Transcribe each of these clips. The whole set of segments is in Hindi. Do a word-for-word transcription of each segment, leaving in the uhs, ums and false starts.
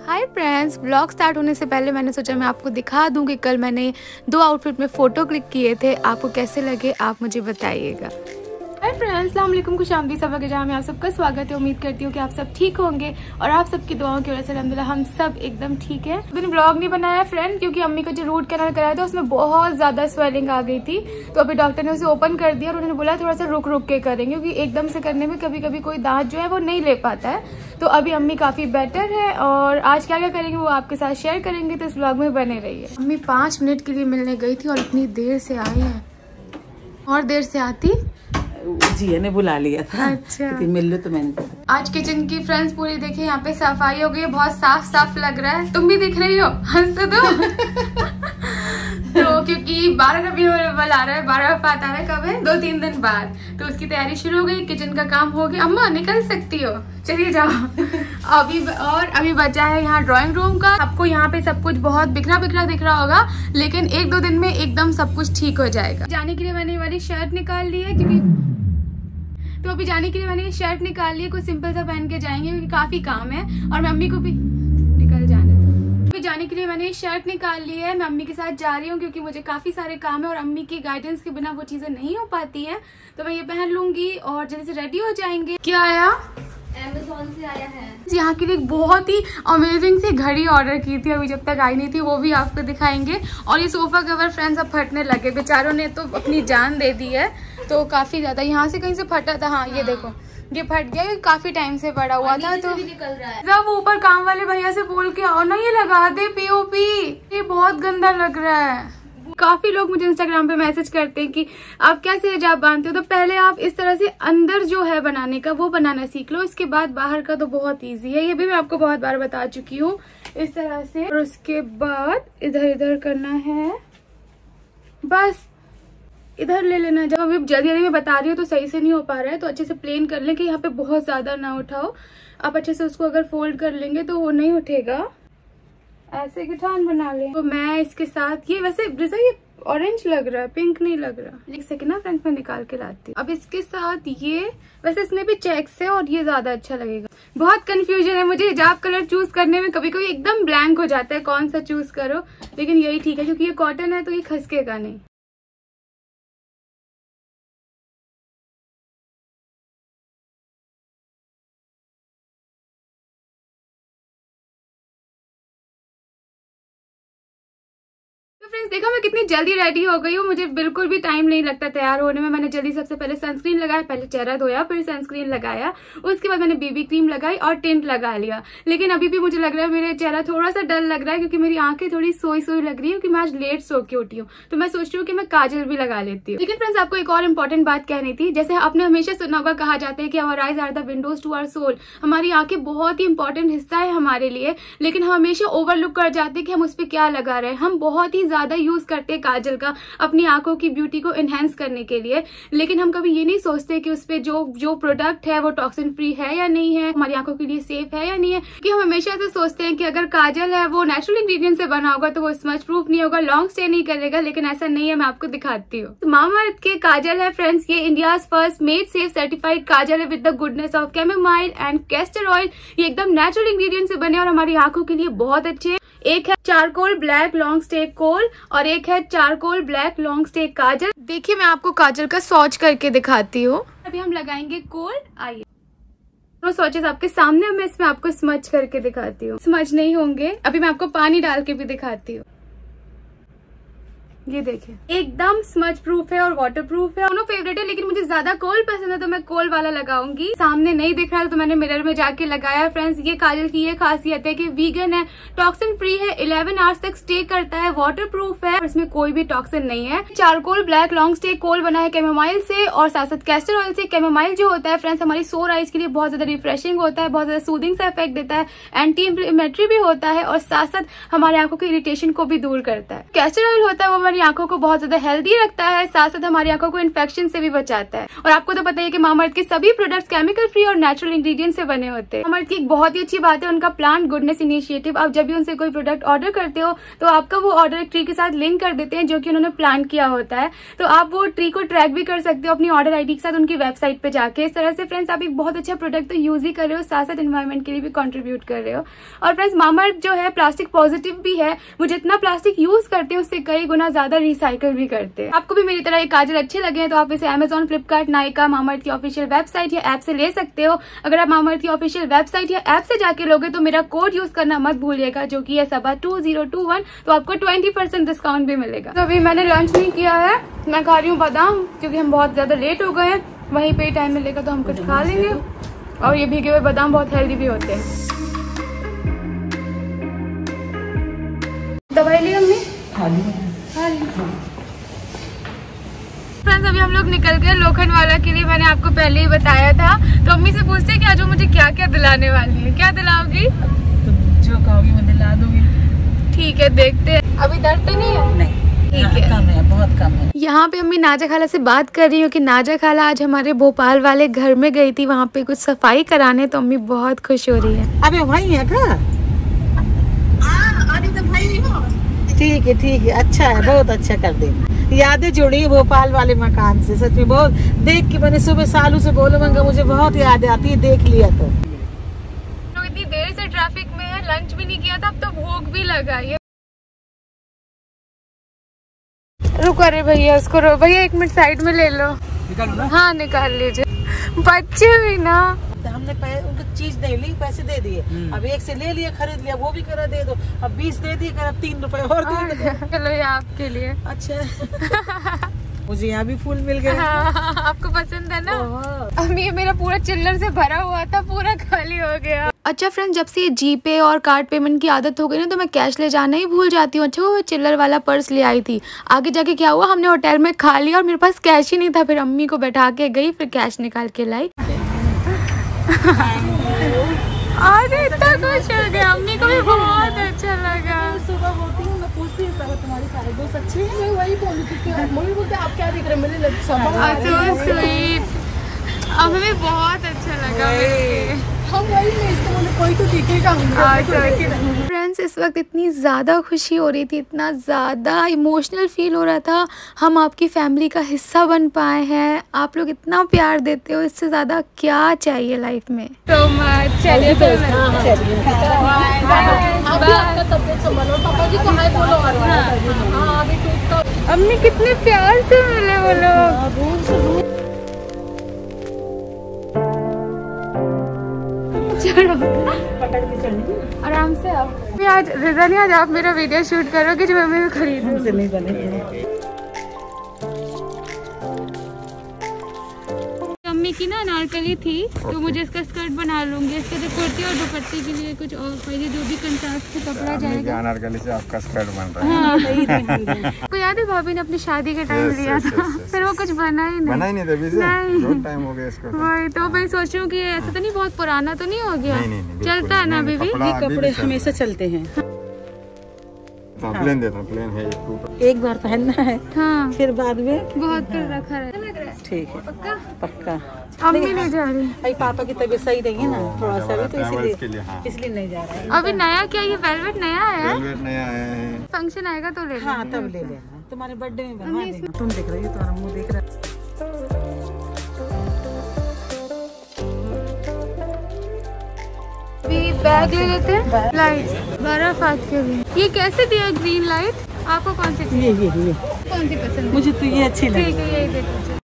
हाय फ्रेंड्स, व्लॉग स्टार्ट होने से पहले मैंने सोचा मैं आपको दिखा दूं कि कल मैंने दो आउटफिट में फ़ोटो क्लिक किए थे। आपको कैसे लगे आप मुझे बताइएगा। हाय फ्रेंड्स, अस्सलाम वालेकुम, खुशामदीद सब के जहाँ में आप सबका स्वागत है। उम्मीद करती हूँ कि आप सब ठीक होंगे और आप सबकी दुआओं की वजह से अल्हम्दुलिल्लाह हम सब एकदम ठीक है। मैंने ब्लॉग नहीं बनाया फ्रेंड क्योंकि अम्मी का जो रूट कैनाल कराया था उसमें बहुत ज़्यादा स्वेलिंग आ गई थी, तो अभी डॉक्टर ने उसे ओपन कर दिया और उन्होंने बोला थोड़ा सा रुक रुक के करेंगे क्योंकि एकदम से करने में कभी कभी कोई दांत जो है वो नहीं ले पाता है। तो अभी अम्मी काफ़ी बेटर है और आज क्या क्या करेंगे वो आपके साथ शेयर करेंगे, तो इस ब्लॉग में बने रहिए। अम्मी पाँच मिनट के लिए मिलने गई थी और इतनी देर से आई है, और देर से आती जी ने बुला लिया था। अच्छा, मिल लो तो मैंने आज किचन की फ्रेंड्स पूरी देखे, यहाँ पे सफाई हो गई, बहुत साफ साफ लग रहा है। तुम भी दिख रही हो, हंस दो। तो क्योंकि बारह रबी अव्वल आ रहा है, बारह पात आ रहा है, कब है? दो तीन दिन बाद, तो उसकी तैयारी शुरू हो गई, किचन का काम हो गया। अम्मा निकल सकती हो, चलिए जाओ। अभी और अभी बचा है यहाँ ड्राइंग रूम का। आपको यहाँ पे सब कुछ बहुत बिखरा बिखरा दिख रहा होगा, लेकिन एक दो दिन में एकदम सब कुछ ठीक हो जाएगा। जाने के लिए मैंने ये वाली शर्ट निकाल ली है क्योंकि तो अभी जाने के लिए मैंने ये शर्ट निकाल ली है, कुछ सिंपल सा पहन के जाएंगे क्योंकि काफी काम है और मम्मी को भी निकल जाने दो। अभी जाने के लिए मैंने ये शर्ट निकाल ली है, मैं अम्मी के साथ जा रही हूँ क्योंकि मुझे काफी सारे काम है और अम्मी की गाइडेंस के बिना वो चीजें नहीं हो पाती हैं। तो मैं ये पहन लूंगी और जल्दी से रेडी हो जाएंगे। क्या आया? Amazon से आया है। यहाँ के लिए बहुत ही अमेजिंग सी घड़ी ऑर्डर की थी, अभी जब तक आई नहीं थी, वो भी आपको दिखाएंगे। और ये सोफा कवर फ्रेंड्स अब फटने लगे, बेचारों ने तो अपनी जान दे दी है, तो काफी ज्यादा यहाँ से कहीं से फटा था। हाँ, हाँ। ये देखो, ये फट गया, काफी टाइम से पड़ा हुआ था। तो निकल रहा है। जब ऊपर काम वाले भैया से बोल के आओ ना, ये लगा दे पीओपी, ये बहुत गंदा लग रहा है। काफी लोग मुझे इंस्टाग्राम पे मैसेज करते हैं कि आप कैसे हिजाब बांधते हो, तो पहले आप इस तरह से अंदर जो है बनाने का वो बनाना सीख लो, इसके बाद बाहर का तो बहुत इजी है। ये भी मैं आपको बहुत बार बता चुकी हूँ इस तरह से। और उसके बाद इधर इधर करना है, बस इधर ले लेना। जब अभी जल्दी जल्दी में बता रही हूँ तो सही से नहीं हो पा रहा है, तो अच्छे से प्लेन कर ले कि यहाँ पे बहुत ज्यादा ना उठाओ। आप अच्छे से उसको अगर फोल्ड कर लेंगे तो वो नहीं उठेगा, ऐसे गिठान बना ले। तो मैं इसके साथ ये वैसे जैसा ये ऑरेंज लग रहा है, पिंक नहीं लग रहा, एक सेकंड ना फ्रेंड्स में निकाल के लाती हूँ। अब इसके साथ ये वैसे इसमें भी चेक्स है और ये ज्यादा अच्छा लगेगा। बहुत कंफ्यूजन है मुझे हिजाब कलर चूज करने में, कभी कभी एकदम ब्लैंक हो जाता है कौन सा चूज करो, लेकिन यही ठीक है क्योंकि ये कॉटन है तो ये खसकेगा नहीं। तो फ्रेंड्स देखा मैं कितनी जल्दी रेडी हो गई हूँ, मुझे बिल्कुल भी टाइम नहीं लगता तैयार होने में। मैंने जल्दी सबसे पहले सनस्क्रीन लगाया, पहले चेहरा धोया फिर सनस्क्रीन लगाया, उसके बाद मैंने बीबी क्रीम लगाई और टिंट लगा लिया। लेकिन अभी भी मुझे लग रहा है मेरे चेहरा थोड़ा सा डल लग रहा है क्योंकि मेरी आंखें थोड़ी सोई सोई लग रही है क्योंकि मैं आज लेट सो के उठी हूँ, तो मैं सोच रही हूँ कि मैं काजल भी लगा लेती हूँ। लेकिन फ्रेंड्स आपको एक और इम्पोर्टेंट बात कहनी थी। जैसे आपने हमेशा सुना होगा, कहा जाता है कि our eyes are the windows to our soul, हमारी आंखें बहुत ही इंपॉर्टेंट हिस्सा है हमारे लिए, लेकिन हम हमेशा ओवरलुक कर जाते हैं कि हम उस पर क्या लगा रहे हैं। हम बहुत ही ज्यादा यूज करते काजल का अपनी आंखों की ब्यूटी को एनहेंस करने के लिए, लेकिन हम कभी ये नहीं सोचते कि उस पे जो जो प्रोडक्ट है वो टॉक्सिन फ्री है या नहीं है, हमारी आंखों के लिए सेफ है या नहीं है। कि हम हमेशा ऐसे सोचते हैं कि अगर काजल है वो नेचुरल इंग्रेडिएंट से बना होगा तो वो स्मच प्रूफ नहीं होगा, लॉन्ग स्टे नहीं करेगा, लेकिन ऐसा नहीं है। मैं आपको दिखाती हूँ। तो मामाअर्थ के काजल है फ्रेंड्स, ये India first made safe certified kajal है with the goodness of chamomile and castor oil. ये एकदम नेचुरल इंग्रेडिएंट से बने और हमारी आंखों के लिए बहुत अच्छे हैं। एक है charcoal black long stay kohl और एक है charcoal black long stay kajal. देखिए मैं आपको काजल का स्वॉच करके दिखाती हूँ। अभी हम लगाएंगे कोल, आइए तो स्वॉचेस आपके सामने, मैं इसमें आपको स्मच करके दिखाती हूँ। स्मच नहीं होंगे, अभी मैं आपको पानी डाल के भी दिखाती हूँ। ये देखिए एकदम स्मच प्रूफ है और वाटर प्रूफ है, दोनों फेवरेट है, लेकिन मुझे ज्यादा कोल पसंद है तो मैं कोल वाला लगाऊंगी। सामने नहीं दिख रहा है तो मैंने मिरर में जाके लगाया। फ्रेंड्स ये काजल की ये खासियत है कि वीगन है, टॉक्सिन फ्री है, इलेवन आवर्स तक स्टे करता है, वाटर प्रूफ है और इसमें कोई भी टॉक्सिन नहीं है। Charcoal black long stay kohl बना है कैमोमाइल से और साथ साथ कैस्टर ऑयल से। कैमोमाइल जो होता है फ्रेंड्स हमारी सोर आइज के लिए बहुत ज्यादा रिफ्रेशिंग होता है, बहुत ज्यादा सूदिंग सा इफेक्ट देता है, एंटी इंफ्लेमेटरी भी होता है और साथ साथ हमारे आंखों की इरिटेशन को भी दूर करता है। कैस्टर ऑयल होता है वो हमारी आंखों को बहुत ज्यादा हेल्दी रखता है, साथ साथ हमारी आंखों को इन्फेक्शन से भी बचाता है। और आपको तो पता ही है कि मामाअर्थ के सभी प्रोडक्ट्स केमिकल फ्री और नेचुरल इंग्रेडिएंट से बने होते हैं। मामाअर्थ की एक बहुत ही अच्छी बात है उनका प्लांट गुडनेस इनिशिएटिव। आप जब भी उनसे कोई प्रोडक्ट ऑर्डर करते हो तो आपका वो ऑर्डर एक ट्री के साथ लिंक कर देते हैं जो कि उन्होंने प्लांट किया होता है, तो आप वो ट्री को ट्रैक भी कर सकते हो अपनी ऑर्डर आईडी के साथ उनकी वेबसाइट पे जाके। इस तरह से फ्रेंड्स आप एक बहुत अच्छा प्रोडक्ट तो यूज ही कर रहे हो, साथ साथ एनवायरमेंट के लिए भी कंट्रीब्यूट कर रहे हो। और फ्रेंड्स मामाअर्थ जो है प्लास्टिक पॉजिटिव भी है, वो जितना प्लास्टिक यूज करते हैं उससे कई गुना ज्यादा रिसाइकिल भी करते हैं। आपको भी मेरी तरह ये काजल अच्छे लगे हैं तो आप इसे अमेजॉन, फ्लिपकार्ट, नायका, मामाअर्थ की ऑफिशियल वेबसाइट या ऐप से ले सकते हो। अगर आप मामाअर्थ की ऑफिशियल वेबसाइट या ऐप से जाके लोगे तो मेरा कोड यूज करना मत भूलिएगा जो कि है सबा टू जीरो टू वन, तो आपको ट्वेंटी परसेंट डिस्काउंट भी मिलेगा। तो अभी मैंने लंच नहीं किया है, मैं खा रही हूँ बादाम क्योंकि हम बहुत ज्यादा लेट हो गए हैं। वहीं पे टाइम मिलेगा तो हम कुछ खा लेंगे। और ये भीगे हुए बादाम बहुत हेल्दी भी होते हैं। दवाई ली हमने? खा ली। फ्रेंड्स अभी हम लोग निकल गए लोखंड वाला के लिए, मैंने आपको पहले ही बताया था। तो अम्मी से पूछते हैं कि आज वो मुझे क्या क्या दिलाने वाली है। क्या दिलाओगी? तुम जो कहोगी मैं दिला दूंगी। ठीक है, देखते हैं। अभी दर्द तो नहीं है? नहीं, ठीक है, कम है, बहुत कम है। यहाँ पे अम्मी नाजा खाला से बात कर रही हूँ कि नाजा खाला आज हमारे भोपाल वाले घर में गई थी वहाँ पे कुछ सफाई कराने, तो अम्मी बहुत खुश हो रही है। अबे वही है का? ठीक है ठीक है, अच्छा है, बहुत अच्छा कर देना। यादें जुड़ी भोपाल वाले मकान से, सच में बहुत देख के मैंने सुबह सालू से बोलो मंगा मुझे बहुत याद आती है, देख लिया तो। तो इतनी देर से ट्रैफिक में है, लंच भी नहीं किया था, अब तो भूख भी लगा है। रुको रे भैया, उसको रो भैया एक मिनट साइड में ले लो। निकालो ना? हाँ निकाल लीजिए। बच्चे भी ना, हमने उनको चीज नहीं ली, पैसे दे दिए। अब एक से ले लिया, खरीद लिया, वो भी करा दे दो। अब बीस दे दिए, कर अब तीन रुपए और दे दो। चलो ये आपके लिए। अच्छा मुझे यहाँ भी फूल मिल गए। हाँ, आपको पसंद है ना? अब ये मेरा पूरा चिल्लर से भरा हुआ था, पूरा खाली हो गया। अच्छा फ्रेंड्स, जब से ये जी पे और कार्ड पेमेंट की आदत हो गई ना तो मैं कैश ले जाना ही भूल जाती हूँ। अच्छा वो चिल्लर वाला पर्स ले आई थी, आगे जाके क्या हुआ, हमने होटल में खा लिया और मेरे पास कैश ही नहीं था। फिर अम्मी को बैठा के गई, फिर कैश निकाल के लाई। अरे इतना खुश हो गया, अम्मी को भी बहुत अच्छा लगा। सुबह होती हूँ मैं पूछती हूँ सब तुम्हारी सारी दोस्त अच्छी है? मैं वही बोली थी, मम्मी बोलते आप क्या देख रहे हैं, मेरे सो स्वीट। अब हमें बहुत अच्छा लगा हम वही नहीं, कोई तो दिखेगा। फ्रेंड्स इस वक्त इतनी ज़्यादा खुशी हो रही थी, इतना ज़्यादा इमोशनल फील हो रहा था। हम आपकी फैमिली का हिस्सा बन पाए हैं, आप लोग इतना प्यार देते हो, इससे ज़्यादा क्या चाहिए लाइफ में। तो मच चलिए तो अम्मी कितने प्यार से मिले वो लोग। आराम से आओ। आज रिजा नहीं, आज आप मेरा वीडियो शूट करोगे जो मैं खरीद नहीं बने। अम्मी की ना अनारकली थी तो मुझे इसका स्कर्ट बना लूंगी, इसके जो कुर्ती और दुपट्टे के लिए कुछ और पहले जो भी कंट्रास्ट का कपड़ा जाएगा। अनारकली से आपका स्कर्ट बन रहा है। हाँ। आपको याद है भाभी ने अपनी शादी के टाइम लिया था, फिर वो कुछ बना ही नहीं। बना ही नहीं था, नहीं टाइम हो गया इसको। वही तो मैं सोच रही हूँ कि ऐसा तो नहीं बहुत पुराना तो नहीं हो गया? नहीं, नहीं, चलता है ना अभी भी? ये कपड़े हमेशा चलते हैं। प्लेन देता प्लेन है, एक बार पहनना है, हाँ फिर बाद में बहुत फिर रखा है। ठीक है, पक्का पक्का। अम्मी नहीं जा रही, भाई पापा की तबीयत सही नहीं है ना थोड़ा सा भी, तो इसलिए हाँ। इसलिए नहीं जा रहा है। अभी नया क्या ये वेलवेट नया आया है? वेलवेट नया आया है, फंक्शन आएगा तो ले हाँ तब ले लेना, तुम्हारे बर्थडे में बनवा देना। तुम देख रही हो, तुम्हारा मुंह देख रहा है। बैग ले लेते हैं, लाइट बारह फात के लिए। ये कैसे दिया ग्रीन लाइट? आपको कौन सी ये ये ये कौन सी पसंद है? मुझे तो ये अच्छी लगी। ठीक है यही देखो।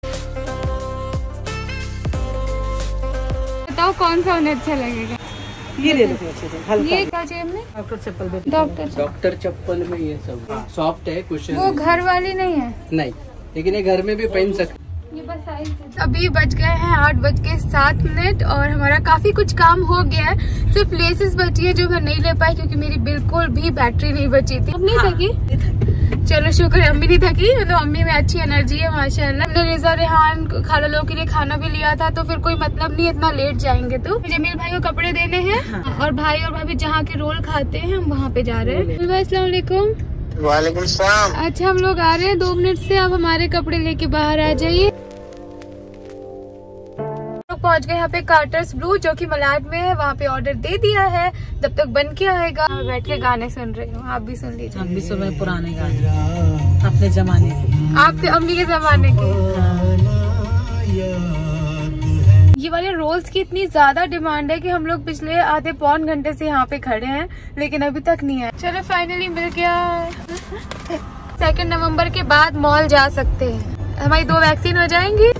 बताओ कौन सा उन्हें अच्छा लगेगा? ये ले लो अच्छे से, हल्का। ये क्या चाहिए हमने? डॉक्टर चप्पल भी। डॉक्टर डॉक्टर चप्पल में ये सब सॉफ्ट है, कुछ वो घर वाली नहीं है? नहीं, लेकिन ये घर में भी पहन सकते। ये बस साइज। अभी बज गए हैं आठ बज के सात मिनट और हमारा काफी कुछ काम हो गया है। सिर्फ लेसेस बची है जो मैं नहीं ले पाई क्योंकि मेरी बिल्कुल भी बैटरी नहीं बची थी। नहीं हाँ, थकी? चलो शुक्र है अम्मी नहीं थकी, मतलब अम्मी में अच्छी एनर्जी है माशाल्लाह। हमने रिजा रेहान खाला लोगों के लिए खाना भी लिया था तो फिर कोई मतलब नहीं इतना लेट जाएंगे। तो जमील भाई को कपड़े देने हैं और भाई और भाभी जहाँ के रोल खाते हैं हम वहाँ पे जा रहे हैं। भाई अस्सलाम वालेकुम। वालेकुम सलाम। अच्छा हम लोग आ रहे हैं दो मिनट से, आप हमारे कपड़े लेके बाहर आ जाइए। पहुंच गए यहाँ पे कार्टर्स ब्लू जो कि मलाड में है, वहाँ पे ऑर्डर दे दिया है, तब तक बन के आएगा। मैं बैठ के गाने सुन रही हूँ, आप भी सुन लीजिए। हम भी सुने पुराने गाने अपने जमाने के, आपके अम्मी के जमाने के। ये वाले रोल्स की इतनी ज्यादा डिमांड है कि हम लोग पिछले आधे पौन घंटे से यहाँ पे खड़े हैं लेकिन अभी तक नहीं आए। चलो फाइनली मिल गया। सेकेंड नवंबर के बाद मॉल जा सकते हैं, हमारी दो वैक्सीन हो जाएंगी।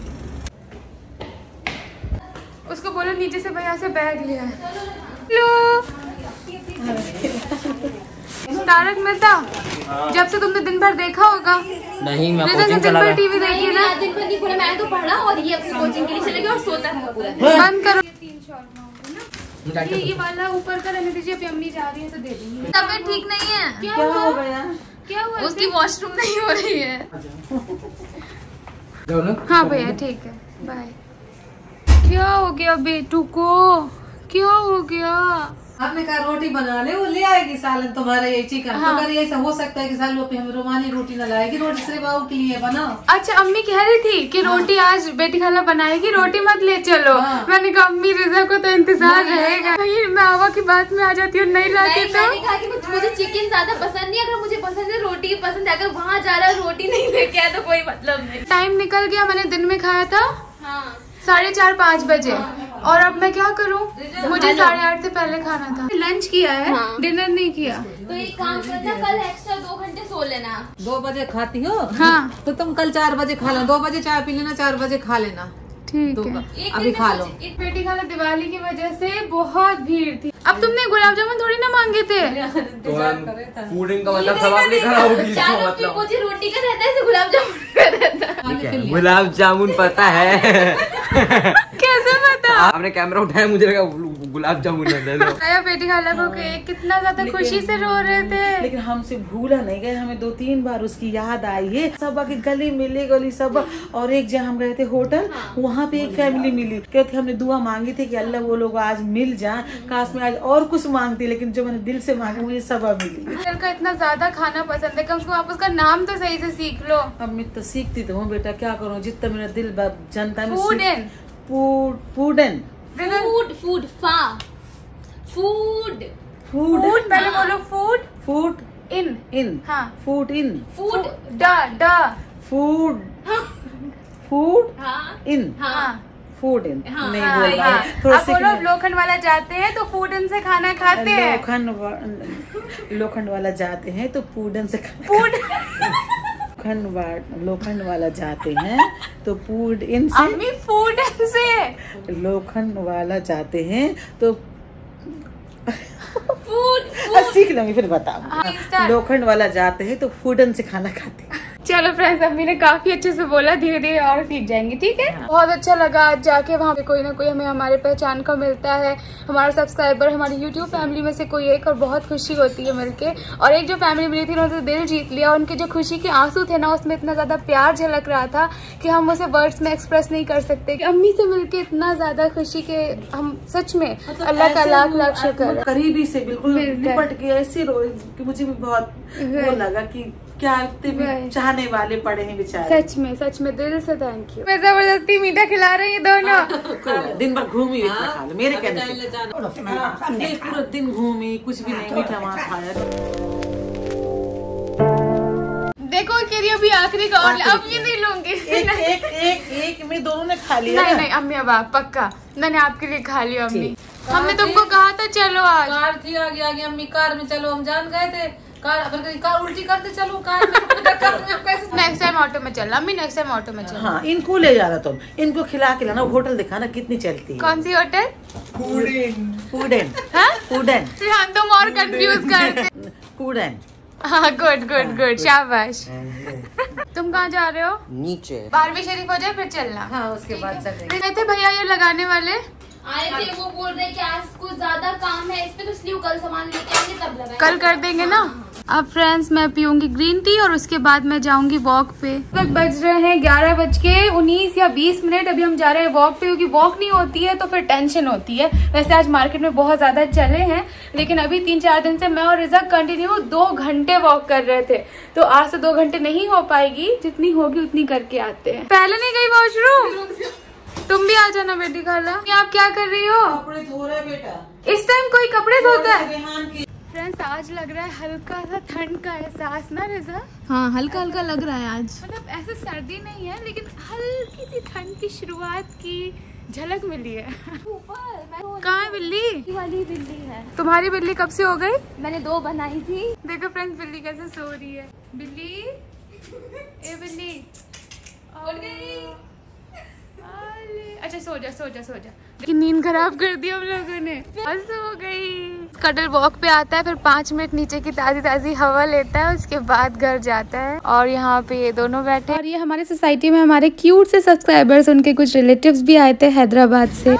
उसको बोलो नीचे से भैया से बैग लिया है। हेलो तारक मेहता, जब से तुमने दिन भर देखा होगा। नहीं मैं दिन भर टीवी देखी है ना। दिन भर नहीं पूरा मैंने तो पढ़ा और ये अपनी कोचिंग के लिए चले गए और सोता है पूरा। बंद करो। तीन शॉर्ट ना, ये ये वाला ऊपर का रहने दीजिए, अभी अम्मी जा रही है तो दे देंगे। तबीयत ठीक नहीं है, क्या हो गया? क्या हुआ? उसकी वॉशरूम नहीं हो रही है। हाँ भैया ठीक है, बाय। क्या हो गया बेटू को? क्या हो गया? आपने कहा रोटी बना ले, वो ले आएगी सालन तुम्हारा ये चिकन। हाँ। तो ऐसा हो सकता है कि सालों पे हमें रुमाली रोटी न लाएगी, रोटी सिर्फ बाबू के लिए बनाओ। अच्छा अम्मी कह रही थी कि हाँ। रोटी आज बेटी खाला बनाएगी, रोटी मत ले चलो। हाँ। मैंने कहा अम्मी रिजा को तो इंतजार रहेगा। मैं आवा की बात में आ जाती हूँ, नहीं लाती तो। मैंने कहा कि मुझे चिकन ज्यादा पसंद नहीं, अगर मुझे पसंद है रोटी पसंद है, अगर वहाँ जा रहा है रोटी नहीं लेके आया तो कोई मतलब नहीं। टाइम निकल गया, मैंने दिन में खाया था हाँ साढ़े चार पाँच बजे और अब मैं क्या करूँ, मुझे साढ़े आठ से पहले खाना था। लंच किया है, हाँ। डिनर नहीं किया। तो एक काम करना, कल एक्स्ट्रा दो घंटे सो लेना। दो बजे खाती हो हाँ। तो तुम कल चार बजे खा लेना, दो बजे चाय पी लेना, चार बजे खा लेना। ठीक तो है, अभी खा लो। एक बेटी खाला दिवाली की वजह से बहुत भीड़ थी। अब तुमने गुलाब जामुन थोड़ी ना मांगे थे। फूडिंग का मतलब सब आपने खड़ा होगी इसका मतलब। मुझे रोटी का रहता है, गुलाब जामुन का रहता है। गुलाब जामुन पता है। कैसे पता? आपने कैमरा उठाया, मुझे लगा गुलाब जामुन है। आया बेटी खाला को केक, कितना ज्यादा खुशी से रो रहे थे। लेकिन हमसे भूला नहीं गए, हमें दो तीन बार उसकी याद आई है। सब आके गली मिली गली सब। और एक जगह हम गए थे होटल, वहाँ पे एक फैमिली मिली, कहते हमने दुआ मांगी थी कि अल्लाह वो लोग आज मिल जाए। काश में आज और कुछ मांगती, लेकिन जो मैंने दिल से मांगा मुझे सब मिली। अंकल का इतना ज्यादा खाना पसंद है, कम से कम आप उसका नाम तो सही से सीख लो। अब मैं तो सीखती तो हूँ बेटा, क्या करूँ, जितना मेरा दिल जनता में। फूडन फूडन फूड फूड फा फूड फूड पहले बोलो। फूड फूड इन इन हाँ फूड इन फूड डा डा फूड फूड हाँ इन हाँ फूड इन हाँ, नहीं हाँ, बोल हाँ। पाए थोड़ा अब बोलो लोखंड वाला जाते हैं तो फूडन से खाना खाते हैं। लोखंड वा- लोखंड वाला जाते हैं तो पूडन से खाना फूड लोखंड वा- लोखंड वाला जाते हैं तो पूड इन से। अम्मी फूडन से लोखंड वाला जाते हैं तो फूड सीख लूंगी फिर बताओ। हाँ, start। लोखंड वाला जाते हैं तो फूडन से खाना खाते हैं। चलो फ्रेंड्स, अम्मी ने काफी अच्छे से बोला, धीरे धीरे और सीख जाएंगे। ठीक है, बहुत अच्छा लगा आज जाके। वहाँ पे कोई ना कोई हमें हमारे पहचान का मिलता है, हमारा सब्सक्राइबर हमारी यूट्यूब फैमिली में से कोई एक, और बहुत खुशी होती है मिलके। और एक जो फैमिली मिली थी उन्होंने तो दिल जीत लिया, उनके जो खुशी के आंसू थे ना, उसमें इतना ज्यादा प्यार झलक रहा था कि हम उसे वर्ड्स में एक्सप्रेस नहीं कर सकते। कि अम्मी से मिलके इतना ज्यादा खुशी के हम सच में अल्लाह का लाख लाख शुक्र। करीबी से बिल्कुल मिलकर। निपट के ऐसे रो कि मुझे भी बहुत वो लगा कि क्या इतने चाहने वाले पड़े हैं बेचारे। सच में सच में दिल से थैंक यू। मैं जबरदस्ती मीठा खिला रही हूँ दोनों। दिन भर घूमी इतना खा लो मेरे कहने से। ये पूरा दिन घूमी, कुछ भी नहीं मीठा वहाँ खाया। देखो कह रही अभी आखिरी का और अब ये नहीं लूंगी। एक एक एक एक में दोनों ने खा लिया। नहीं नहीं अम्मी, अब आप पक्का, मैंने आपके लिए खा लिया अम्मी। हमने तुमको कहा था चलो आज। कार थी आगे आगे अम्मी, कार में चलो, हम जान गए थे। कार अगर कार उल्टी करते चलो कार में। नेक्स्ट टाइम ऑटो में चलना अम्मी, नेक्स्ट टाइम ऑटो में चलना। हाँ, इनको ले जाना तुम, इनको खिला के लाना। होटल दिखाना कितनी चलती है। कौन सी होटल? फूडन हाँ? फूडन फिर हम तुम और कंफ्यूज करते। फूडन। हाँ गुड गुड गुड, शाबाश। तुम कहाँ जा रहे हो? नीचे बारहवीं शरीफ हो जाए फिर चलना। हाँ, उसके बाद चलेंगे। गए थे भैया ये लगाने वाले, आए थे, वो बोल रहे कि आज कुछ ज्यादा काम है इस पे, तो इसलिए वो कल सामान लेके आएंगे तब लगाएंगे। कल कर देंगे ना। अब फ्रेंड्स मैं पीऊंगी ग्रीन टी और उसके बाद मैं जाऊंगी वॉक पे। तक बज रहे हैं ग्यारह बज के उन्नीस या बीस मिनट। अभी हम जा रहे हैं वॉक पे, क्योंकि वॉक नहीं होती है तो फिर टेंशन होती है। वैसे आज मार्केट में बहुत ज्यादा चले हैं, लेकिन अभी तीन चार दिन से मैं और रिजा कंटिन्यू दो घंटे वॉक कर रहे थे, तो आज से दो घंटे नहीं हो पाएगी, जितनी होगी उतनी करके आते हैं। पहले नहीं गई वॉशरूम, तुम भी आ जाना बेटी खाला। आप क्या कर रही हो? कपड़े धो रहे बेटा। इस टाइम कोई कपड़े धोता है? रेहान की फ्रेंड्स आज लग रहा है हल्का सा ठंड का एहसास ना रिजा? हाँ हल्का हल्का लग रहा है आज। मतलब ऐसे सर्दी नहीं है, लेकिन हल्की सी ठंड की शुरुआत की झलक मिली है। कहाँ है बिल्ली? वाली बिल्ली है। तुम्हारी बिल्ली कब से हो गई? मैंने दो बनाई थी। देखो फ्रेंड्स बिल्ली कैसे सो रही है। बिल्ली ए बिल्ली उठ गई। अच्छा सो जा सो जा सो जा। लेकिन नींद खराब कर दी हम लोगों ने। बस हो गई। कटल वॉक पे आता है, फिर पाँच मिनट नीचे की ताजी ताजी हवा लेता है, उसके बाद घर जाता है। और यहाँ पे ये दोनों बैठे। और ये हमारे सोसाइटी में हमारे क्यूट से सब्सक्राइबर्स, उनके कुछ रिलेटिव्स भी आए थे हैदराबाद से।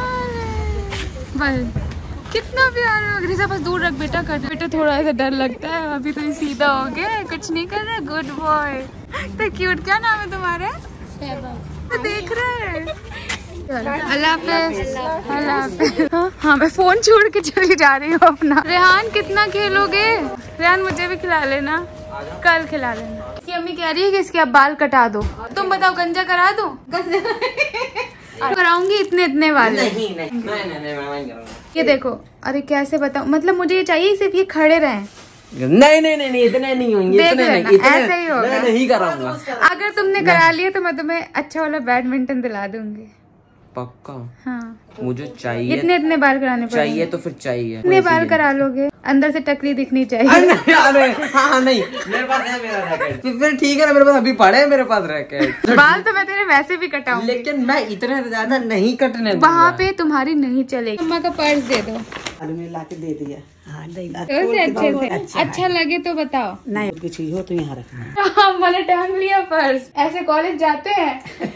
कितना प्यार है। रिजा बस दूर रख बेटा, कर बेटा थोड़ा सा डर लगता है। अभी तो सीधा हो गया, कुछ नहीं कर रहा। गुड बॉय तो क्यूट। क्या नाम है तुम्हारे? तो देख रहे हैं। अल्लाह हाफिज़। अल्लाह हाफिज़। हाँ मैं फोन छोड़ के चली जा रही हूँ अपना। रेहान कितना खेलोगे? रेहान मुझे भी खिला लेना, कल खिला लेना। इसकी अम्मी कह रही है कि इसके अब बाल कटा दो। तुम बताओ गंजा करा दो? कराऊंगी इतने इतने वाले। नहीं नहीं नहीं नहीं नहीं मैं नहीं करूँगा। ये देखो, अरे कैसे बताऊं, मतलब मुझे ये चाहिए सिर्फ ये खड़े रहें। नहीं नहीं नहीं नहीं इतने नहीं होंगे। देख इतने लेना, नहीं, इतने ऐसे ही होगा। मैं नहीं कराऊंगा। अगर तुमने करा लिया तो मैं तुम्हें अच्छा वाला बैडमिंटन दिला दूंगी। पक्का? हाँ मुझे चाहिए। इतने इतने बाल कराने पड़ेंगे। चाहिए तो फिर चाहिए। इतने बाल करा लोगे? अंदर से टकली दिखनी चाहिए। अरे अरे हाँ नहीं मेरे पास है मेरा रैकेट। फिर ठीक है ना, मेरे पास अभी पड़े हैं मेरे पास रैकेट। बाल तो मैं तेरे वैसे भी कटाऊंगी, लेकिन मैं इतने ज्यादा नहीं कटने वहाँ पे तुम्हारी नहीं चलेगी। अम्मा का पर्स दे दो। में ला के दे दिया। हाँ दे दिया। तो से अच्छे से अच्छा, अच्छा लगे तो बताओ। नहीं कोई चीज हो तो यहाँ रखना। हाँ मैंने टांग लिया पर्स। ऐसे कॉलेज जाते हैं।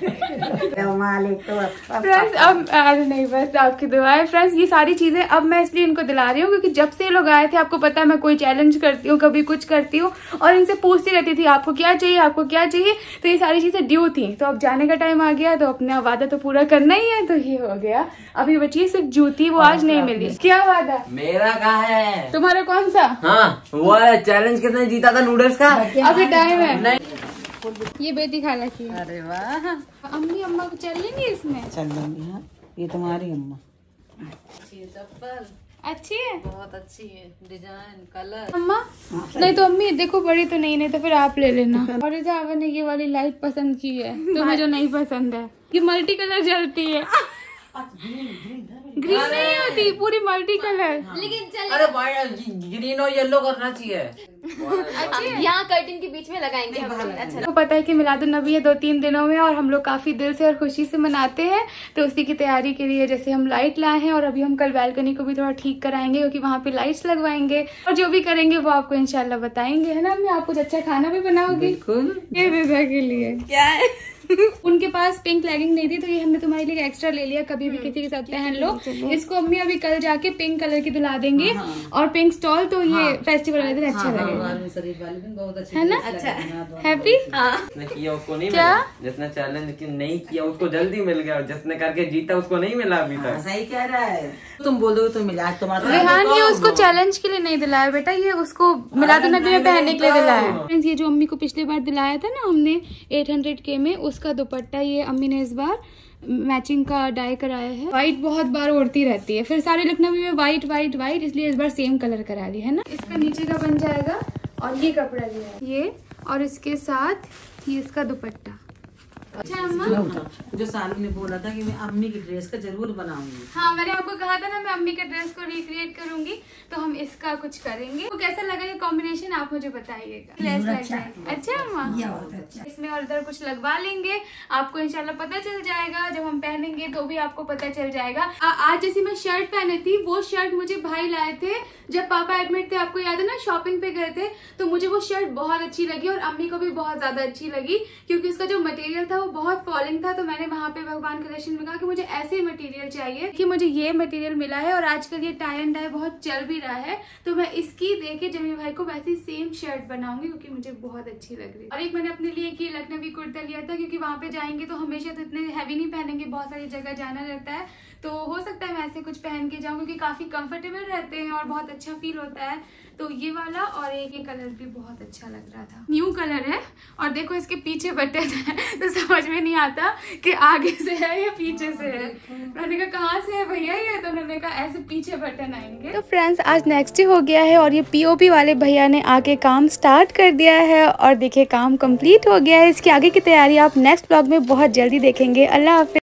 फ्रेंड्स अब अरे नहीं बस आपकी दुआ है। फ्रेंड्स ये सारी चीजें अब मैं इसलिए इनको दिला रही हूँ क्योंकि जब से लोग आए थे, आपको पता है मैं कोई चैलेंज करती हूँ, कभी कुछ करती हूँ और इनसे पूछती रहती थी आपको क्या चाहिए, आपको क्या चाहिए। तो ये सारी चीजें ड्यू थी, तो अब जाने का टाइम आ गया, तो अपना वादा तो पूरा करना ही है। तो ये हो गया। अभी बची सिर्फ जूती, वो आज नहीं मिली। क्या वादा? मेरा कहाँ है? तुम्हारा कौन सा? हाँ वो है चैलेंज कितने जीता था नूडल्स का? अभी टाइम है। नहीं ये बेटी खाला की। अरे वाह। अम्मी अम्मा को चल लेंगी इसमें? चल लेंगे। हाँ ये तुम्हारी अम्मा। अच्छी है, बहुत अच्छी है, डिजाइन कलर। अम्मा नहीं तो अम्मी देखो बड़ी तो नहीं, नहीं तो फिर आप ले लेना। और रिजा ने ये वाली लाइट पसंद की है, तुम्हें जो नहीं पसंद है। ये मल्टी कलर जलती है। ग्रीन नहीं होती, पूरी मल्टी कलर। लेकिन चल अरे ग्रीन और येलो करना चाहिए। यहाँ कर्टन के बीच में लगाएंगे हम लोग। अच्छा आपको पता है कि मिलादुन नबी है दो तीन दिनों में, और हम लोग काफी दिल से और खुशी से मनाते हैं। तो उसी की तैयारी के लिए जैसे हम लाइट लाए हैं, और अभी हम कल बैल्कनी को भी थोड़ा ठीक कराएंगे क्योंकि वहाँ पे लाइट्स लगवाएंगे। और जो भी करेंगे वो आपको इंशाल्लाह बताएंगे, है ना? मैं आप कुछ अच्छा खाना भी बनाओगी ये रिजा के लिए? क्या है? उनके पास पिंक लेगिंग नहीं थी, तो ये हमने तुम्हारे लिए एक्स्ट्रा ले लिया, कभी भी किसी के साथ पहन लो। इसको अम्मी अभी कल जाके पिंक कलर की दिला देंगे। और पिंक स्टॉल तो ये फेस्टिवल वाले दिन अच्छा लगेगा, शरीफ वाले दिन बहुत अच्छी है ना? अच्छा हैप्पी? जिसने किया उसको नहीं क्या? मिला। जिसने चैलेंज नहीं किया उसको जल्दी मिल गया, और जिसने करके जीता उसको नहीं मिला अभी तक। सही कह रहा है। तुम बोल दो तो मिला तुम्हारा। रेहान ये उसको चैलेंज के लिए नहीं दिलाया बेटा, ये उसको मिलादुन नबी में पहनने के लिए दिलाया। फ्रेंड्स ये जो अम्मी को पिछली बार दिलाया था ना हमने आठ सौ के में, उसका दुपट्टा ये अम्मी ने इस बार मैचिंग का डाई कराया है। व्हाइट बहुत बार उड़ती रहती है, फिर सारे लखनवी में व्हाइट व्हाइट व्हाइट, इसलिए इस बार सेम कलर करा ली है ना। इसका नीचे का बन जाएगा, और ये कपड़ा लिया है ये, और इसके साथ ये इसका दुपट्टा। अच्छा अम्मा, जो सालू ने बोला था कि मैं अम्मी की ड्रेस का जरूर बनाऊंगी। हाँ मैंने आपको कहा था ना मैं अम्मी के ड्रेस को रिक्रिएट करूंगी, तो हम इसका कुछ करेंगे। वो कैसा लगा ये कॉम्बिनेशन आप मुझे बताइएगा। अच्छा अम्मा, इसमें और इधर कुछ लगवा लेंगे, आपको इंशाल्लाह पता चल जाएगा। जब हम पहनेंगे तो भी आपको पता चल जाएगा। आ, आज जैसे मैं शर्ट पहनी थी, वो शर्ट मुझे भाई लाए थे जब पापा एडमिट थे, आपको याद है ना, शॉपिंग पे गए थे। तो मुझे वो शर्ट बहुत अच्छी लगी, और अम्मी को भी बहुत ज्यादा अच्छी लगी, क्योंकि उसका जो मटेरियल था वो बहुत फॉलिंग था, तो मैंने वहाँ पे भगवान कलेक्शन में कहा कि मुझे ऐसे मटेरियल चाहिए कि मुझे ये मटेरियल मिला है और आजकल ये टाई एंड डाई बहुत चल भी रहा है, तो मैं इसकी देके जमी भाई को वैसी सेम शर्ट बनाऊंगी क्योंकि मुझे बहुत अच्छी लग रही है। और एक मैंने अपने लिए की लखनवी कुर्ता लिया था क्योंकि वहाँ पे जाएंगे तो हमेशा तो इतने हैवी नहीं पहनेंगे, बहुत सारी जगह जाना रहता है, तो हो सकता है मैं ऐसे कुछ पहन के जाऊँ क्योंकि काफी कंफर्टेबल रहते हैं और बहुत अच्छा फील होता है। तो ये वाला और एक ये कलर भी बहुत अच्छा लग रहा था, न्यू कलर है और देखो इसके पीछे बटन है तो समझ में नहीं आता कि आगे से है या पीछे से है। मैंने कहा कहाँ से है भैया ये, तो उन्होंने कहा ऐसे पीछे बटन आएंगे। तो फ्रेंड्स आज नेक्स्ट डे हो गया है और ये पीओपी वाले भैया ने आके काम स्टार्ट कर दिया है और देखिए काम कंप्लीट हो गया है। इसकी आगे की तैयारी आप नेक्स्ट ब्लॉग में बहुत जल्दी देखेंगे। अल्लाह हाफिज़।